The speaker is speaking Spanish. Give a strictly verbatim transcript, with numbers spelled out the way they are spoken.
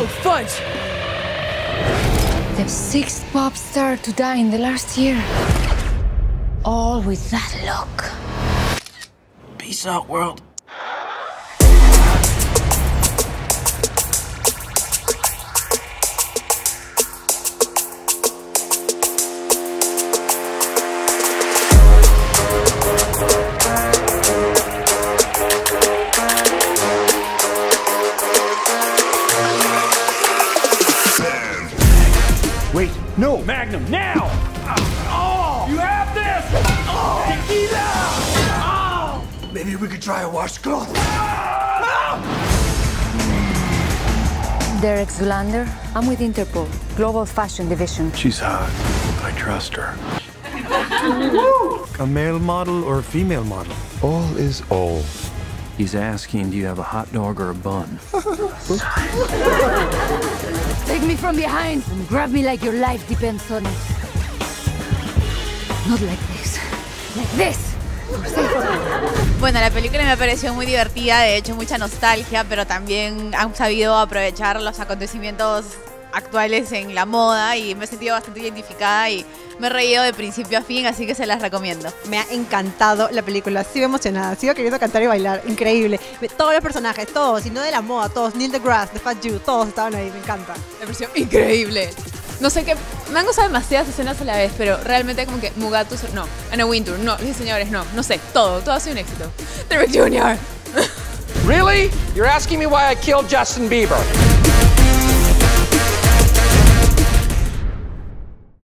fudge! The sixth pop star to die in the last year. All with that look. Peace out, world. Wait, no! Magnum, now! Oh! You have this! Oh! Tequila! Oh! Maybe we could try a washcloth. Derek Zulander. I'm with Interpol, Global Fashion Division. She's hot. I trust her. A male model or a female model? All is all. He's asking, do you have a hot dog or a bun? Take me from behind and grab me like your life depends on it. Not like this. Like this. Bueno, la película me pareció muy divertida, de hecho mucha nostalgia, pero también han sabido aprovechar los acontecimientos actuales en la moda y me he sentido bastante identificada y me he reído de principio a fin, así que se las recomiendo. Me ha encantado la película, sigo emocionada, sigo queriendo cantar y bailar, increíble. Todos los personajes, todos, y no de la moda, todos, Neil deGrasse, The Fat Jew, todos estaban ahí, me encanta. Me pareció increíble. No sé qué, me han gustado demasiadas escenas a la vez, pero realmente como que Mugatu, no, Anna Wintour, no, los diseñadores, no, no sé, todo, todo ha sido un éxito. Derek junior Really? You're asking me why I killed Justin Bieber?